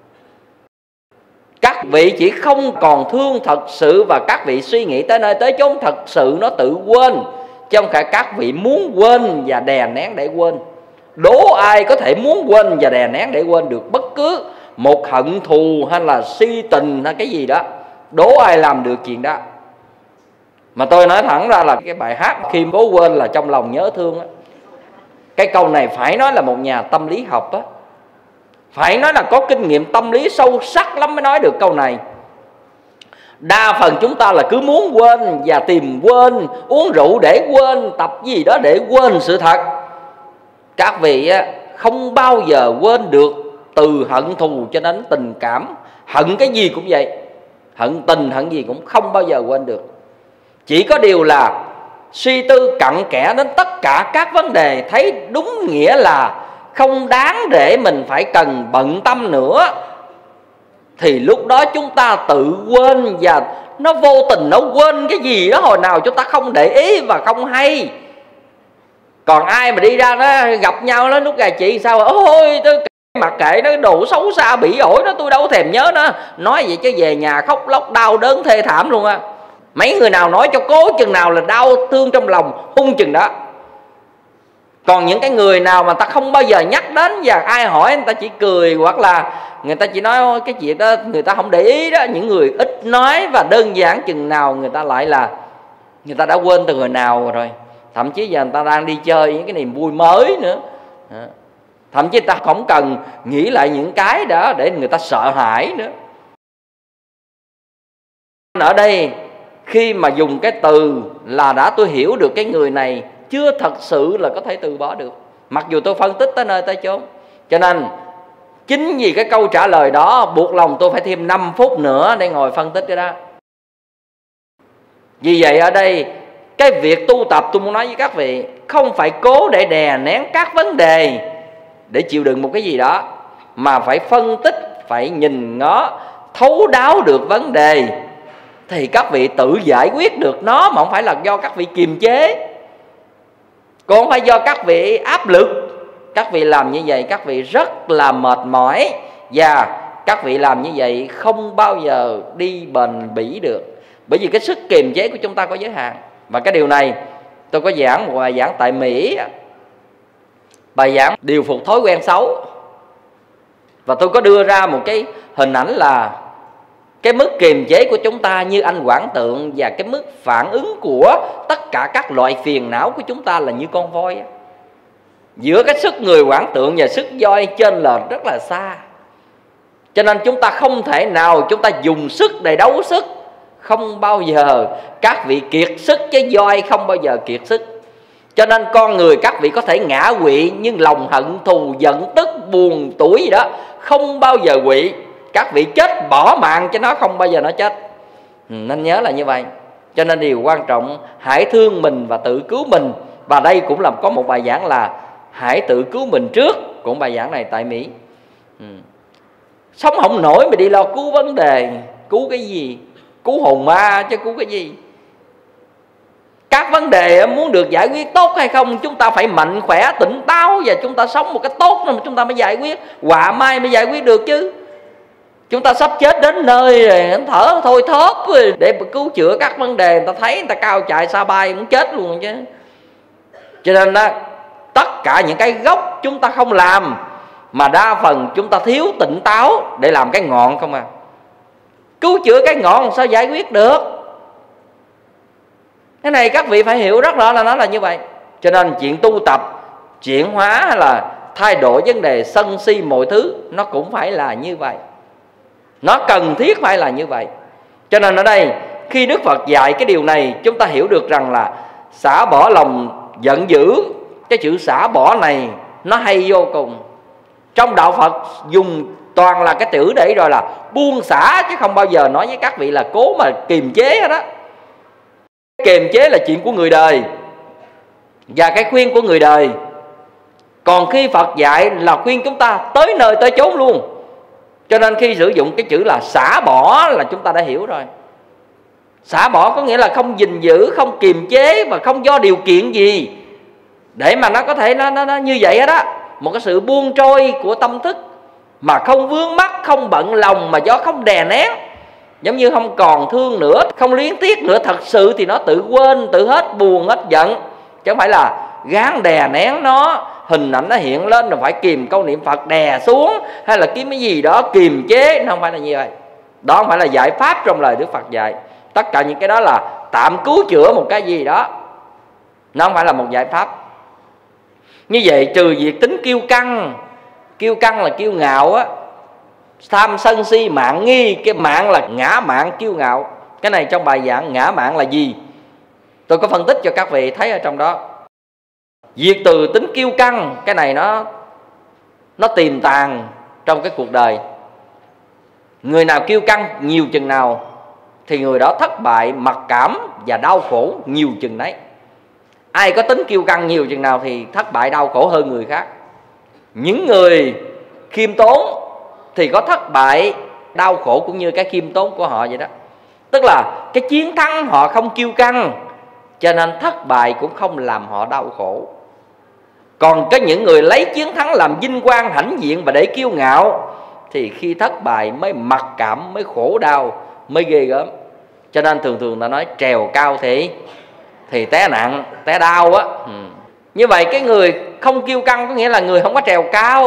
Các vị chỉ không còn thương thật sự, và các vị suy nghĩ tới nơi tới chốn thật sự nó tự quên, chứ không phải các vị muốn quên và đè nén để quên. Đố ai có thể muốn quên và đè nén để quên được bất cứ một hận thù hay là si tình hay cái gì đó? Đố ai làm được chuyện đó? Mà tôi nói thẳng ra là cái bài hát khi cố quên là trong lòng nhớ thương á, cái câu này phải nói là một nhà tâm lý học á, phải nói là có kinh nghiệm tâm lý sâu sắc lắm mới nói được câu này. Đa phần chúng ta là cứ muốn quên và tìm quên, uống rượu để quên, tập gì đó để quên sự thật. Các vị không bao giờ quên được, từ hận thù cho đến tình cảm, hận cái gì cũng vậy, hận tình hận gì cũng không bao giờ quên được. Chỉ có điều là suy tư cặn kẽ đến tất cả các vấn đề, thấy đúng nghĩa là không đáng để mình phải cần bận tâm nữa, thì lúc đó chúng ta tự quên, và nó vô tình nó quên cái gì đó hồi nào chúng ta không để ý và không hay. Còn ai mà đi ra nó gặp nhau nó lúc gà chị sao ôi tôi mặc kệ nó, đồ xấu xa bỉ ổi đó, tôi đâu có thèm nhớ nó. Nói vậy chứ về nhà khóc lóc đau đớn thê thảm luôn á. Mấy người nào nói cho cố chừng nào là đau thương trong lòng hung chừng đó. Còn những cái người nào mà ta không bao giờ nhắc đến, và ai hỏi người ta chỉ cười, hoặc là người ta chỉ nói cái chuyện đó người ta không để ý đó. Những người ít nói và đơn giản chừng nào người ta lại là người ta đã quên từ hồi nào rồi. Thậm chí giờ người ta đang đi chơi những cái niềm vui mới nữa. Thậm chí người ta không cần nghĩ lại những cái đó để người ta sợ hãi nữa. Ở đây khi mà dùng cái từ là đã tôi hiểu được cái người này chưa thật sự là có thể từ bỏ được, mặc dù tôi phân tích tới nơi tới chốn. Cho nên chính vì cái câu trả lời đó buộc lòng tôi phải thêm năm phút nữa để ngồi phân tích cái đó. Vì vậy ở đây cái việc tu tập tôi muốn nói với các vị, không phải cố để đè nén các vấn đề để chịu đựng một cái gì đó, mà phải phân tích, phải nhìn ngó thấu đáo được vấn đề, thì các vị tự giải quyết được nó, mà không phải là do các vị kiềm chế, cũng không phải do các vị áp lực. Các vị làm như vậy các vị rất là mệt mỏi, và các vị làm như vậy không bao giờ đi bền bỉ được, bởi vì cái sức kiềm chế của chúng ta có giới hạn. Và cái điều này tôi có giảng một bài giảng tại Mỹ, bài giảng điều phục thói quen xấu, và tôi có đưa ra một cái hình ảnh là cái mức kiềm chế của chúng ta như anh Quảng Tượng, và cái mức phản ứng của tất cả các loại phiền não của chúng ta là như con voi. Giữa cái sức người Quảng Tượng và sức voi trên lệch rất là xa. Cho nên chúng ta không thể nào chúng ta dùng sức để đấu sức. Không bao giờ các vị kiệt sức, chứ voi không bao giờ kiệt sức. Cho nên con người các vị có thể ngã quỵ, nhưng lòng hận thù giận tức buồn tuổi gì đó không bao giờ quỵ. Các vị chết bỏ mạng cho nó, không bao giờ nó chết. ừ, Nên nhớ là như vậy. Cho nên điều quan trọng hãy thương mình và tự cứu mình. Và đây cũng là có một bài giảng là hãy tự cứu mình trước, cũng bài giảng này tại Mỹ. ừ. Sống không nổi mà đi lo cứu vấn đề. Cứu cái gì? Cứu hồn ma chứ cứu cái gì? Các vấn đề muốn được giải quyết tốt hay không, chúng ta phải mạnh khỏe, tỉnh táo, và chúng ta sống một cách tốt mà chúng ta mới giải quyết. Họa mai mới giải quyết được chứ. Chúng ta sắp chết đến nơi rồi, thở thôi thóp rồi để cứu chữa các vấn đề. Người ta thấy người ta cao chạy xa bay cũng chết luôn chứ. Cho nên đó, tất cả những cái gốc chúng ta không làm, mà đa phần chúng ta thiếu tỉnh táo để làm cái ngọn không à. Cứu chữa cái ngọn sao giải quyết được? Cái này các vị phải hiểu rất rõ là nó là như vậy. Cho nên chuyện tu tập, chuyển hóa hay là thay đổi vấn đề sân si mọi thứ, nó cũng phải là như vậy. Nó cần thiết phải là như vậy. Cho nên ở đây khi Đức Phật dạy cái điều này, chúng ta hiểu được rằng là xả bỏ lòng giận dữ. Cái chữ xả bỏ này nó hay vô cùng. Trong đạo Phật dùng toàn là cái chữ để rồi là buông xả, chứ không bao giờ nói với các vị là cố mà kiềm chế hết đó. Kiềm chế là chuyện của người đời và cái khuyên của người đời. Còn khi Phật dạy là khuyên chúng ta tới nơi tới chốn luôn. Cho nên khi sử dụng cái chữ là xả bỏ là chúng ta đã hiểu rồi. Xả bỏ có nghĩa là không gìn giữ, không kiềm chế và không do điều kiện gì để mà nó có thể nó, nó, nó như vậy hết á. Một cái sự buông trôi của tâm thức mà không vướng mắc, không bận lòng, mà do không đè nén. Giống như không còn thương nữa, không luyến tiếc nữa. Thật sự thì nó tự quên, tự hết buồn, hết giận. Chứ không phải là gán đè nén nó. Hình ảnh nó hiện lên rồi phải kìm câu niệm Phật đè xuống, hay là kiếm cái gì đó kiềm chế. Nó không phải là như vậy. Đó không phải là giải pháp trong lời Đức Phật dạy. Tất cả những cái đó là tạm cứu chữa một cái gì đó, nó không phải là một giải pháp. Như vậy trừ việc tính kiêu căng. Kiêu căng là kiêu ngạo á, tham sân si mạn nghi. Cái mạn là ngã mạn kiêu ngạo. Cái này trong bài giảng ngã mạn là gì, tôi có phân tích cho các vị thấy ở trong đó. Diệt từ tính kiêu căng, cái này nó Nó tiềm tàng trong cái cuộc đời. Người nào kiêu căng nhiều chừng nào thì người đó thất bại, mặc cảm và đau khổ nhiều chừng đấy. Ai có tính kiêu căng nhiều chừng nào thì thất bại đau khổ hơn người khác. Những người khiêm tốn thì có thất bại đau khổ cũng như cái khiêm tốn của họ vậy đó. Tức là cái chiến thắng họ không kiêu căng, cho nên thất bại cũng không làm họ đau khổ. Còn có những người lấy chiến thắng làm vinh quang hãnh diện và để kiêu ngạo, thì khi thất bại mới mặc cảm, mới khổ đau, mới ghê gớm. Cho nên thường thường ta nói trèo cao thì Thì té nặng, té đau á. ừ. Như vậy cái người không kiêu căng có nghĩa là người không có trèo cao,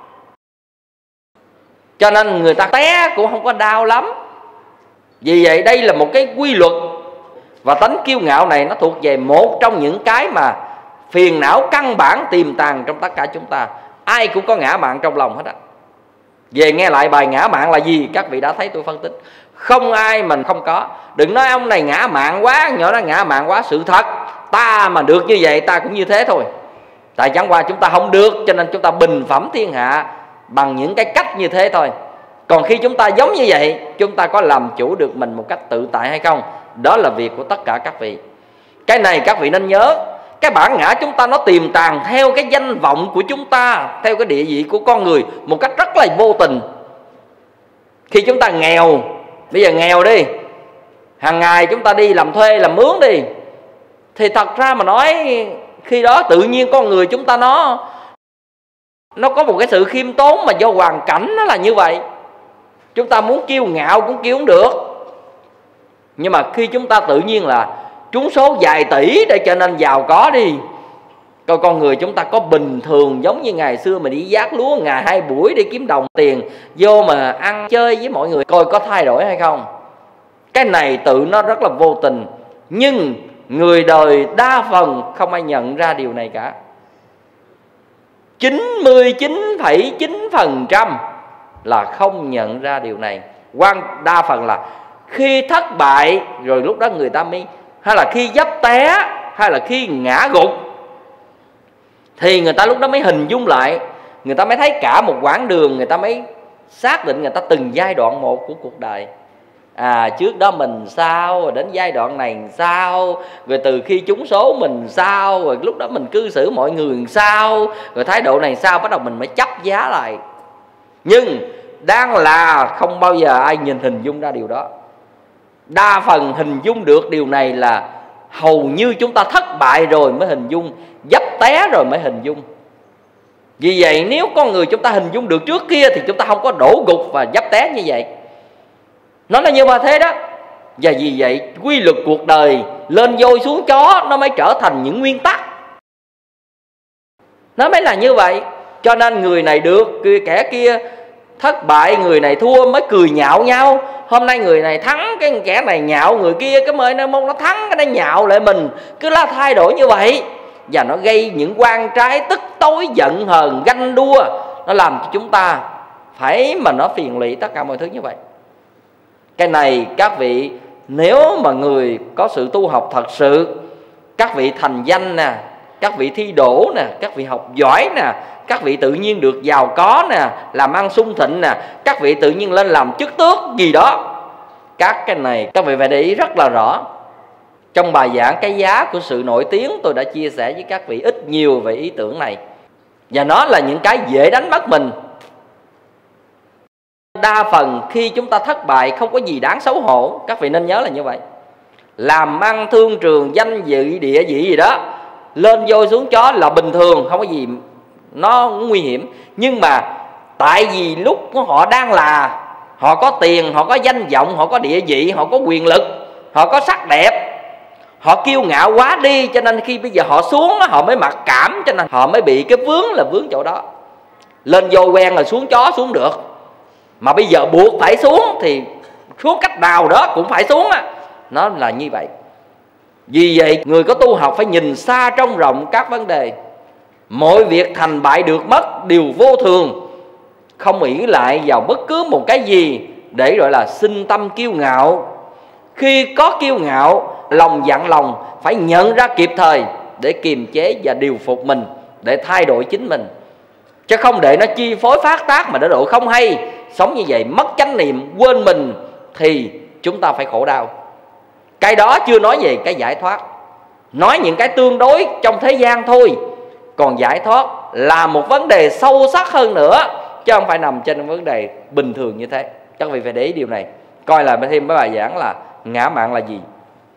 cho nên người ta té cũng không có đau lắm. Vì vậy đây là một cái quy luật. Và tánh kiêu ngạo này nó thuộc về một trong những cái mà phiền não căn bản tiềm tàng trong tất cả chúng ta. Ai cũng có ngã mạn trong lòng hết á. Về nghe lại bài ngã mạn là gì, các vị đã thấy tôi phân tích. Không ai mình không có. Đừng nói ông này ngã mạn quá, nhỏ nó ngã mạn quá. Sự thật ta mà được như vậy ta cũng như thế thôi. Tại chẳng qua chúng ta không được, cho nên chúng ta bình phẩm thiên hạ bằng những cái cách như thế thôi. Còn khi chúng ta giống như vậy, chúng ta có làm chủ được mình một cách tự tại hay không, đó là việc của tất cả các vị. Cái này các vị nên nhớ. Cái bản ngã chúng ta nó tiềm tàng theo cái danh vọng của chúng ta, theo cái địa vị của con người một cách rất là vô tình. Khi chúng ta nghèo, bây giờ nghèo đi, hàng ngày chúng ta đi làm thuê, làm mướn đi, thì thật ra mà nói khi đó tự nhiên con người chúng ta nó Nó có một cái sự khiêm tốn mà do hoàn cảnh nó là như vậy. Chúng ta muốn kiêu ngạo cũng kêu không được. Nhưng mà khi chúng ta tự nhiên là trúng số vài tỷ để cho nên giàu có đi, coi con người chúng ta có bình thường giống như ngày xưa mà đi vác lúa ngày hai buổi để kiếm đồng tiền vô mà ăn chơi với mọi người, coi có thay đổi hay không. Cái này tự nó rất là vô tình, nhưng người đời đa phần không ai nhận ra điều này cả. chín mươi chín phẩy chín phần trăm là không nhận ra điều này. Quan đa phần là khi thất bại rồi lúc đó người ta mới, hay là khi dấp té, hay là khi ngã gục, thì người ta lúc đó mới hình dung lại, người ta mới thấy cả một quãng đường, người ta mới xác định người ta từng giai đoạn một của cuộc đời. À, trước đó mình sao, rồi đến giai đoạn này sao, rồi từ khi trúng số mình sao, rồi lúc đó mình cư xử mọi người sao, rồi thái độ này sao, bắt đầu mình mới chấp giá lại. Nhưng đang là không bao giờ ai nhìn hình dung ra điều đó. Đa phần hình dung được điều này là hầu như chúng ta thất bại rồi mới hình dung, dấp té rồi mới hình dung. Vì vậy nếu con người chúng ta hình dung được trước kia thì chúng ta không có đổ gục và dấp té như vậy. Nó là như mà thế đó. Và vì vậy quy luật cuộc đời lên voi xuống chó nó mới trở thành những nguyên tắc. Nó mới là như vậy. Cho nên người này được, kẻ kia thất bại, người này thua mới cười nhạo nhau. Hôm nay người này thắng, cái kẻ này nhạo người kia, cái mới nó mong nó thắng, cái nó nhạo lại mình. Cứ là thay đổi như vậy. Và nó gây những quan trái tức tối, giận hờn, ganh đua. Nó làm cho chúng ta phải mà nó phiền lụy tất cả mọi thứ như vậy. Cái này các vị, nếu mà người có sự tu học thật sự, các vị thành danh nè, các vị thi đỗ nè, các vị học giỏi nè, các vị tự nhiên được giàu có nè, làm ăn sung thịnh nè, các vị tự nhiên lên làm chức tước gì đó. Các cái này các vị phải để ý rất là rõ. Trong bài giảng cái giá của sự nổi tiếng, tôi đã chia sẻ với các vị ít nhiều về ý tưởng này. Và nó là những cái dễ đánh mất mình. Đa phần khi chúng ta thất bại không có gì đáng xấu hổ. Các vị nên nhớ là như vậy. Làm ăn thương trường, danh dự, địa vị gì đó, lên voi xuống chó là bình thường, không có gì nó nguy hiểm. Nhưng mà tại vì lúc họ đang là, họ có tiền, họ có danh vọng, họ có địa vị, họ có quyền lực, họ có sắc đẹp, họ kiêu ngạo quá đi, cho nên khi bây giờ họ xuống họ mới mặc cảm, cho nên họ mới bị cái vướng là vướng chỗ đó. Lên voi quen là xuống chó xuống được, mà bây giờ buộc phải xuống thì xuống cách nào đó cũng phải xuống á. Nó là như vậy. Vì vậy người có tu học phải nhìn xa trông rộng các vấn đề. Mọi việc thành bại được mất đều vô thường. Không ỷ lại vào bất cứ một cái gì để gọi là sinh tâm kiêu ngạo. Khi có kiêu ngạo, lòng dặn lòng phải nhận ra kịp thời để kiềm chế và điều phục mình, để thay đổi chính mình. Chứ không để nó chi phối phát tác mà để độ không hay. Sống như vậy mất chánh niệm, quên mình thì chúng ta phải khổ đau. Cái đó chưa nói về cái giải thoát, nói những cái tương đối trong thế gian thôi. Còn giải thoát là một vấn đề sâu sắc hơn nữa, chứ không phải nằm trên vấn đề bình thường như thế. Các vị phải để ý điều này. Coi lại thêm mấy bài giảng là ngã mạn là gì.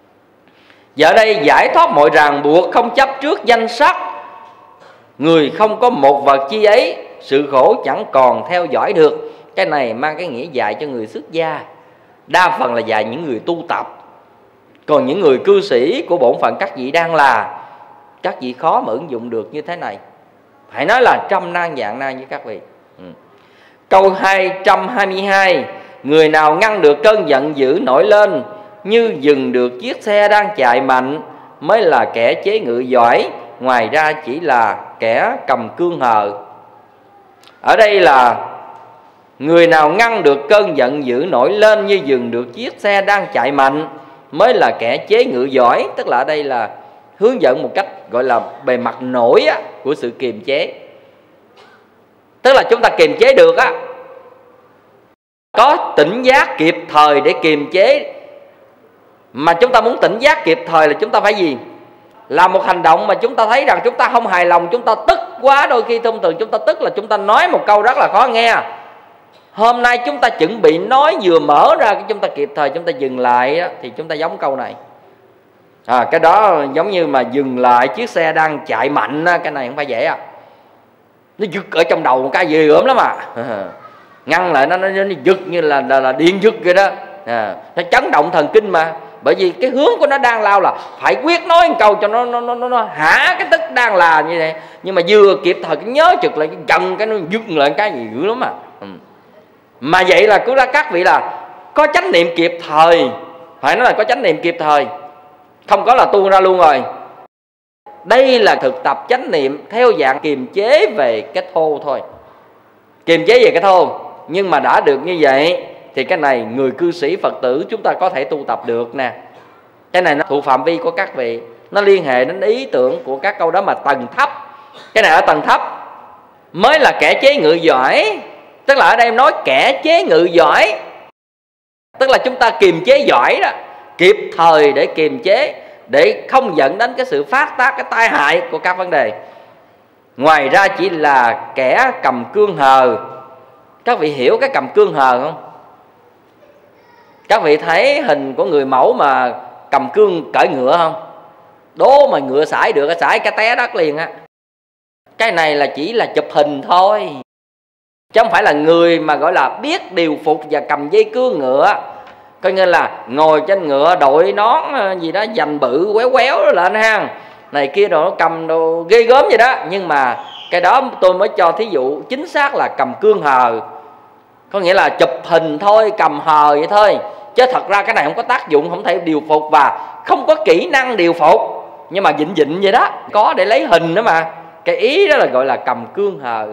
Giờ đây giải thoát mọi ràng buộc, không chấp trước danh sắc. Người không có một vật chi ấy, sự khổ chẳng còn theo dõi được. Cái này mang cái nghĩa dạy cho người xuất gia. Đa phần là dạy những người tu tập. Còn những người cư sĩ của bổn phận các vị đang là, các vị khó mà ứng dụng được như thế này. Phải nói là trăm nan vạn nan với các vị. ừ. Câu hai trăm hai mươi hai. Người nào ngăn được cơn giận dữ nổi lên, như dừng được chiếc xe đang chạy mạnh, mới là kẻ chế ngự giỏi. Ngoài ra chỉ là kẻ cầm cương hờ. Ở đây là người nào ngăn được cơn giận dữ nổi lên, như dừng được chiếc xe đang chạy mạnh, mới là kẻ chế ngự giỏi. Tức là ở đây là hướng dẫn một cách gọi là bề mặt nổi á, của sự kiềm chế. Tức là chúng ta kiềm chế được á, có tỉnh giác kịp thời để kiềm chế. Mà chúng ta muốn tỉnh giác kịp thời là chúng ta phải gì? Làm một hành động mà chúng ta thấy rằng chúng ta không hài lòng, chúng ta tức quá. Đôi khi thông thường chúng ta tức là chúng ta nói một câu rất là khó nghe. Hôm nay chúng ta chuẩn bị nói vừa mở ra, cái chúng ta kịp thời chúng ta dừng lại á, thì chúng ta giống câu này. À, cái đó giống như mà dừng lại chiếc xe đang chạy mạnh á, cái này không phải dễ à. Nó giật ở trong đầu một cái gì ớm lắm à. ngăn lại nó, nó, nó giật như là, là, là điện giật vậy đó, à, nó chấn động thần kinh mà. Bởi vì cái hướng của nó đang lao là phải quyết nói một câu cho nó nó nó, nó, nó hả cái tức đang là như vậy. Nhưng mà vừa kịp thời cái nhớ chực lại cái dần cái nó giật lại cái gì dữ lắm à. Ừ. Mà vậy là cứu ra các vị là có chánh niệm kịp thời, phải nói là có chánh niệm kịp thời, không có là tuôn ra luôn rồi. Đây là thực tập chánh niệm theo dạng kiềm chế về cái thô thôi, kiềm chế về cái thô. Nhưng mà đã được như vậy thì cái này người cư sĩ Phật tử chúng ta có thể tu tập được nè. Cái này nó thuộc phạm vi của các vị, nó liên hệ đến ý tưởng của các câu đó mà tầng thấp. Cái này ở tầng thấp mới là kẻ chế ngự giỏi. Tức là ở đây em nói kẻ chế ngự giỏi, tức là chúng ta kiềm chế giỏi đó, kịp thời để kiềm chế, để không dẫn đến cái sự phát tác, cái tai hại của các vấn đề. Ngoài ra chỉ là kẻ cầm cương hờ. Các vị hiểu cái cầm cương hờ không? Các vị thấy hình của người mẫu mà cầm cương cởi ngựa không? Đố mà ngựa sải được, sải cái té đất liền á. Cái này là chỉ là chụp hình thôi, chứ không phải là người mà gọi là biết điều phục và cầm dây cương ngựa. Coi như là ngồi trên ngựa đội nón gì đó dành bự quéo quéo lên ha, này kia rồi nó cầm đồ ghê gớm vậy đó. Nhưng mà cái đó tôi mới cho thí dụ chính xác là cầm cương hờ, có nghĩa là chụp hình thôi, cầm hờ vậy thôi. Chứ thật ra cái này không có tác dụng, không thể điều phục và không có kỹ năng điều phục. Nhưng mà dịnh dịnh vậy đó, có để lấy hình đó mà. Cái ý đó là gọi là cầm cương hờ.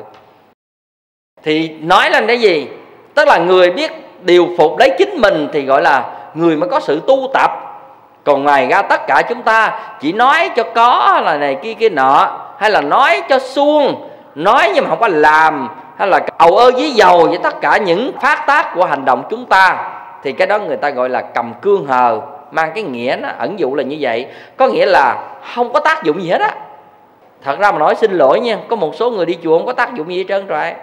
Thì nói lên cái gì? Tức là người biết điều phục lấy chính mình thì gọi là người mới có sự tu tập. Còn ngoài ra tất cả chúng ta chỉ nói cho có là này kia kia nọ, hay là nói cho suông, nói nhưng mà không có làm, hay là ầu ơ dí dầu với tất cả những phát tác của hành động chúng ta, thì cái đó người ta gọi là cầm cương hờ. Mang cái nghĩa nó ẩn dụ là như vậy, có nghĩa là không có tác dụng gì hết á. Thật ra mà nói xin lỗi nha, có một số người đi chùa không có tác dụng gì hết trơn rồi.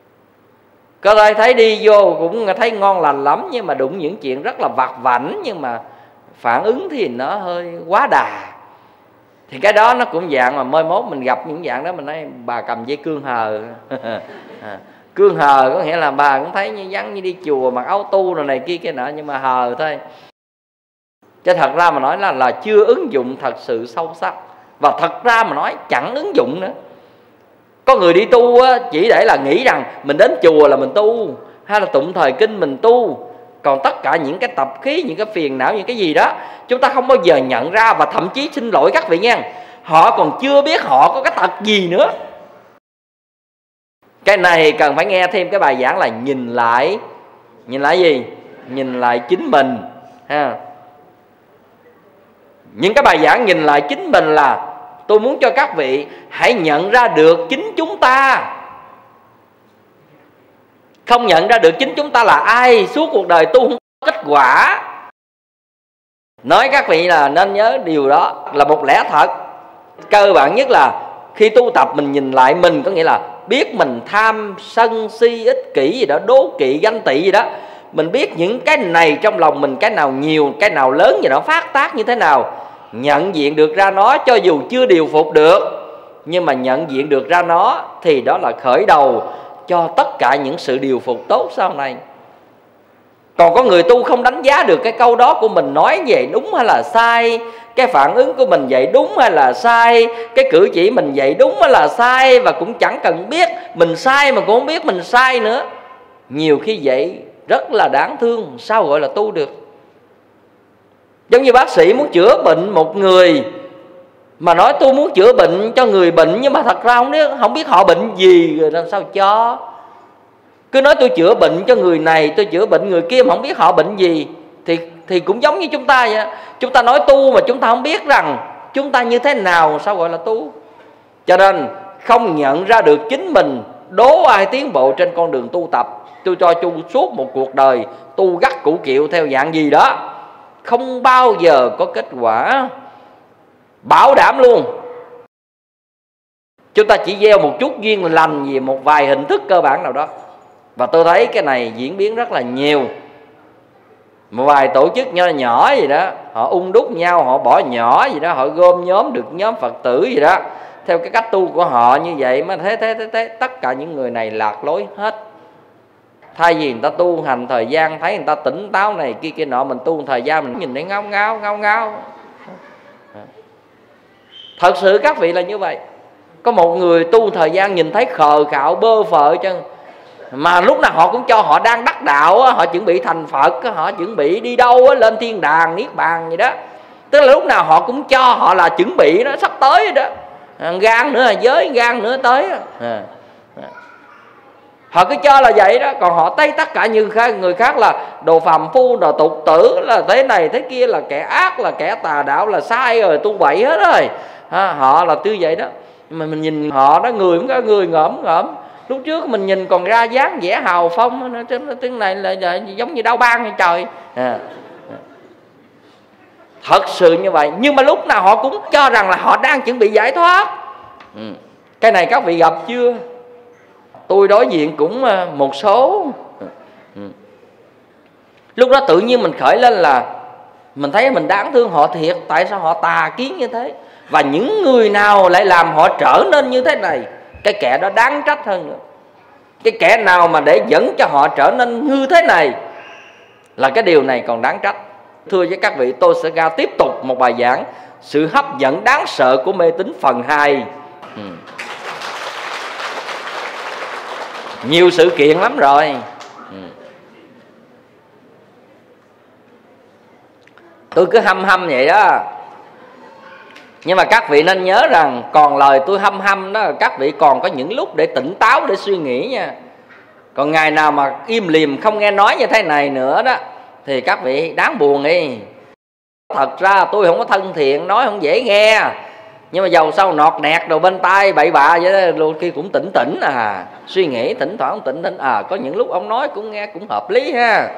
Có ai thấy đi vô cũng thấy ngon lành lắm, nhưng mà đụng những chuyện rất là vặt vãnh, nhưng mà phản ứng thì nó hơi quá đà. Thì cái đó nó cũng dạng mà mai mốt mình gặp những dạng đó mình nói bà cầm dây cương hờ. À, cương hờ có nghĩa là bà cũng thấy như vắng như đi chùa mặc áo tu rồi này kia kia nọ, nhưng mà hờ thôi. Chứ thật ra mà nói là là chưa ứng dụng thật sự sâu sắc. Và thật ra mà nói chẳng ứng dụng nữa. Có người đi tu á, chỉ để là nghĩ rằng mình đến chùa là mình tu, hay là tụng thời kinh mình tu. Còn tất cả những cái tập khí, những cái phiền não, những cái gì đó chúng ta không bao giờ nhận ra. Và thậm chí xin lỗi các vị nha, họ còn chưa biết họ có cái tật gì nữa. Cái này cần phải nghe thêm cái bài giảng là nhìn lại. Nhìn lại gì? Nhìn lại chính mình ha. Những cái bài giảng nhìn lại chính mình là tôi muốn cho các vị hãy nhận ra được chính chúng ta. Không nhận ra được chính chúng ta là ai, suốt cuộc đời tu không có kết quả. Nói các vị là nên nhớ điều đó là một lẽ thật. Cơ bản nhất là khi tu tập mình nhìn lại mình, có nghĩa là biết mình tham sân si ích kỷ gì đó, đố kỵ ganh tị gì đó. Mình biết những cái này trong lòng mình, cái nào nhiều, cái nào lớn gì đó, phát tác như thế nào. Nhận diện được ra nó, cho dù chưa điều phục được, nhưng mà nhận diện được ra nó thì đó là khởi đầu cho tất cả những sự điều phục tốt sau này. Còn có người tu không đánh giá được cái câu đó của mình nói vậy đúng hay là sai, cái phản ứng của mình vậy đúng hay là sai, cái cử chỉ mình vậy đúng hay là sai, và cũng chẳng cần biết mình sai mà cũng không biết mình sai nữa. Nhiều khi vậy rất là đáng thương, sao gọi là tu được. Giống như bác sĩ muốn chữa bệnh một người mà nói tôi muốn chữa bệnh cho người bệnh, nhưng mà thật ra không biết, không biết họ bệnh gì rồi làm sao cho. Cứ nói tôi chữa bệnh cho người này, tôi chữa bệnh người kia mà không biết họ bệnh gì, Thì thì cũng giống như chúng ta vậy. Chúng ta nói tu mà chúng ta không biết rằng chúng ta như thế nào, sao gọi là tu. Cho nên không nhận ra được chính mình, đố ai tiến bộ trên con đường tu tập. Tôi cho chu suốt một cuộc đời tu gắt củ kiệu theo dạng gì đó, không bao giờ có kết quả. Bảo đảm luôn. Chúng ta chỉ gieo một chút duyên lành về một vài hình thức cơ bản nào đó. Và tôi thấy cái này diễn biến rất là nhiều. Một vài tổ chức nhỏ nhỏ gì đó, họ ung đúc nhau, họ bỏ nhỏ gì đó, họ gom nhóm được nhóm Phật tử gì đó, theo cái cách tu của họ như vậy mà thế thế thế thế tất cả những người này lạc lối hết. Thay vì người ta tu hành thời gian thấy người ta tỉnh táo này kia kia nọ, mình tu thời gian mình nhìn thấy ngáo ngáo ngáo ngáo. Thật sự các vị là như vậy. Có một người tu thời gian nhìn thấy khờ khạo bơ phờ chân, mà lúc nào họ cũng cho họ đang đắc đạo, họ chuẩn bị thành Phật, họ chuẩn bị đi đâu lên thiên đàng niết bàn gì đó. Tức là lúc nào họ cũng cho họ là chuẩn bị nó sắp tới đó, gan nữa là giới, gan nữa tới. Họ cứ cho là vậy đó. Còn họ thấy tất cả như người khác là đồ phàm phu, đồ tục tử, là thế này thế kia, là kẻ ác, là kẻ tà đạo, là sai rồi, tu bậy hết rồi. À, họ là tư vậy đó. Mà mình nhìn họ đó, người cũng có người ngỡm ngỡm. Lúc trước mình nhìn còn ra dáng vẻ hào phong, tiếng này là, là giống như đau ban như trời. À. Thật sự như vậy. Nhưng mà lúc nào họ cũng cho rằng là họ đang chuẩn bị giải thoát. Ừ. Cái này các vị gặp chưa? Tôi đối diện cũng một số. Ừ. Lúc đó tự nhiên mình khởi lên là mình thấy mình đáng thương họ thiệt. Tại sao họ tà kiến như thế? Và những người nào lại làm họ trở nên như thế này, cái kẻ đó đáng trách hơn nữa. Cái kẻ nào mà để dẫn cho họ trở nên như thế này là cái điều này còn đáng trách. Thưa với các vị, tôi sẽ ra tiếp tục một bài giảng sự hấp dẫn đáng sợ của mê tín phần hai. Ừ. Nhiều sự kiện lắm rồi. Ừ. Tôi cứ hăm hăm vậy đó. Nhưng mà các vị nên nhớ rằng còn lời tôi hăm hăm đó, các vị còn có những lúc để tỉnh táo, để suy nghĩ nha. Còn ngày nào mà im lìm không nghe nói như thế này nữa đó thì các vị đáng buồn đi. Thật ra tôi không có thân thiện, nói không dễ nghe, nhưng mà dầu sao nọt nẹt đồ bên tai bậy bạ vậy đó, khi cũng tỉnh tỉnh à, suy nghĩ thỉnh thoảng tỉnh tỉnh à, có những lúc ông nói cũng nghe cũng hợp lý ha.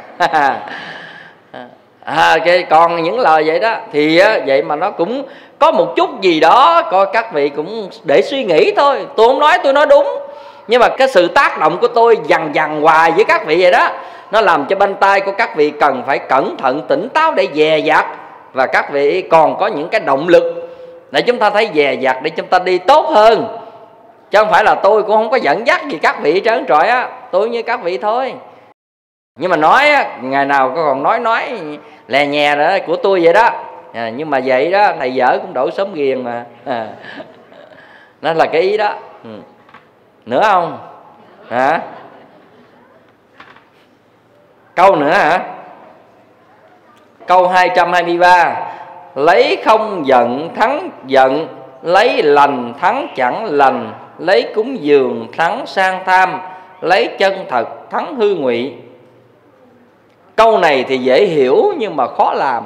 À, cái còn những lời vậy đó thì á, vậy mà nó cũng có một chút gì đó, coi các vị cũng để suy nghĩ thôi. Tôi không nói tôi nói đúng, nhưng mà cái sự tác động của tôi dằn dằn hoài với các vị vậy đó, nó làm cho bên tai của các vị cần phải cẩn thận tỉnh táo để dè dặt. Và các vị còn có những cái động lực để chúng ta thấy dè dặt, để chúng ta đi tốt hơn. Chứ không phải là tôi cũng không có dẫn dắt gì các vị trơn trọi á, tôi như các vị thôi. Nhưng mà nói á, ngày nào có còn nói nói lè nhè đó của tôi vậy đó. À, nhưng mà vậy đó, thầy dở cũng đổ sớm ghiền mà. À. Đó là cái ý đó. Ừ. Nữa không? Hả? Câu nữa hả? Câu hai trăm hai mươi ba. Lấy không giận thắng giận, lấy lành thắng chẳng lành, lấy cúng dường thắng sang tham, lấy chân thật thắng hư ngụy. Câu này thì dễ hiểu nhưng mà khó làm.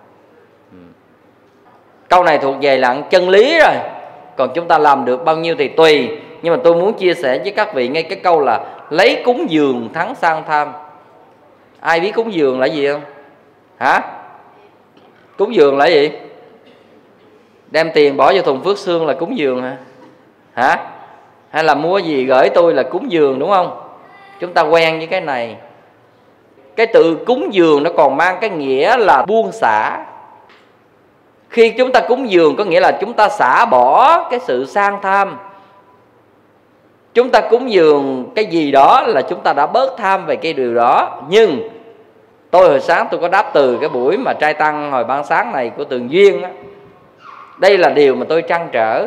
Câu này thuộc về lặng chân lý rồi, còn chúng ta làm được bao nhiêu thì tùy. Nhưng mà tôi muốn chia sẻ với các vị ngay cái câu là lấy cúng dường thắng sang tham. Ai biết cúng dường là gì không? Hả? Cúng dường là gì? Đem tiền bỏ vô thùng phước xương là cúng dường hả? Hả? Hay là mua gì gửi tôi là cúng dường, đúng không? Chúng ta quen với cái này. Cái từ cúng dường nó còn mang cái nghĩa là buông xả. Khi chúng ta cúng dường có nghĩa là chúng ta xả bỏ cái sự sang tham. Chúng ta cúng dường cái gì đó là chúng ta đã bớt tham về cái điều đó. Nhưng tôi hồi sáng tôi có đáp từ cái buổi mà trai tăng hồi ban sáng này của Tường Duyên á. Đây là điều mà tôi trăn trở.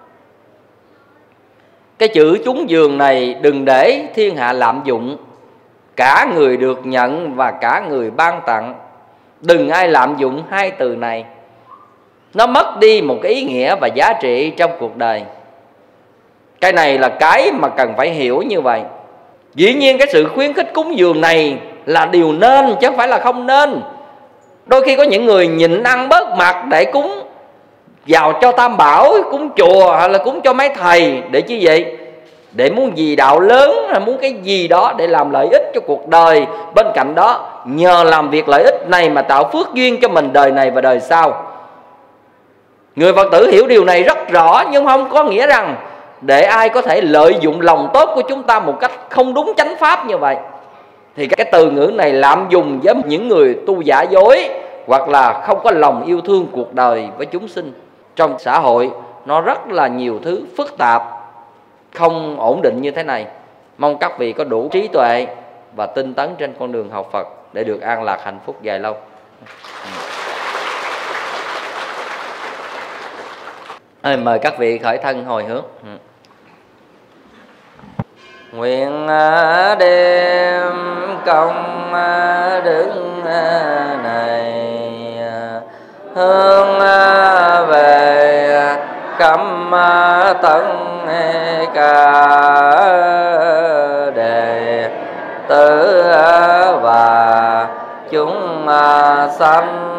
Cái chữ cúng dường này đừng để thiên hạ lạm dụng. Cả người được nhận và cả người ban tặng. Đừng ai lạm dụng hai từ này. Nó mất đi một cái ý nghĩa và giá trị trong cuộc đời. Cái này là cái mà cần phải hiểu như vậy. Dĩ nhiên cái sự khuyến khích cúng dường này là điều nên, chứ không phải là không nên. Đôi khi có những người nhịn ăn bớt mặt để cúng vào cho Tam Bảo, cúng chùa hay là cúng cho mấy thầy. Để chi vậy? Để muốn gì đạo lớn, hay muốn cái gì đó để làm lợi ích cho cuộc đời. Bên cạnh đó nhờ làm việc lợi ích này mà tạo phước duyên cho mình đời này và đời sau. Người Phật tử hiểu điều này rất rõ, nhưng không có nghĩa rằng để ai có thể lợi dụng lòng tốt của chúng ta một cách không đúng chánh pháp như vậy. Thì cái từ ngữ này lạm dùng với những người tu giả dối, hoặc là không có lòng yêu thương cuộc đời với chúng sinh. Trong xã hội nó rất là nhiều thứ phức tạp, không ổn định như thế này. Mong các vị có đủ trí tuệ và tinh tấn trên con đường học Phật để được an lạc hạnh phúc dài lâu. À, mời các vị khởi thân hồi hướng. Nguyện đem công đức này hướng về khắp tận cả đệ tử và chúng sanh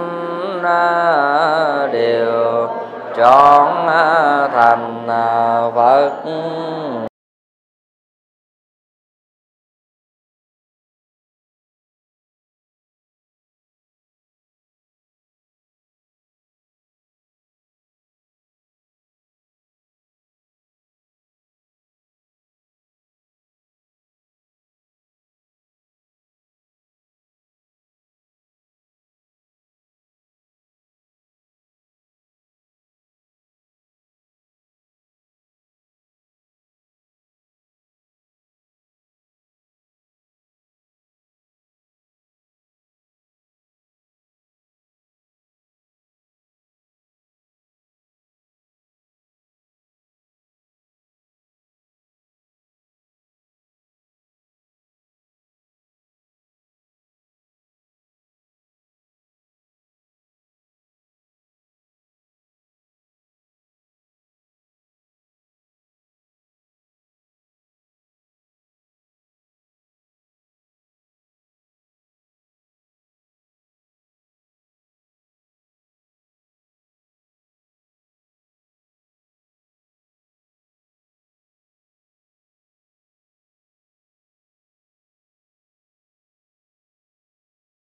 đều trọn thành Phật.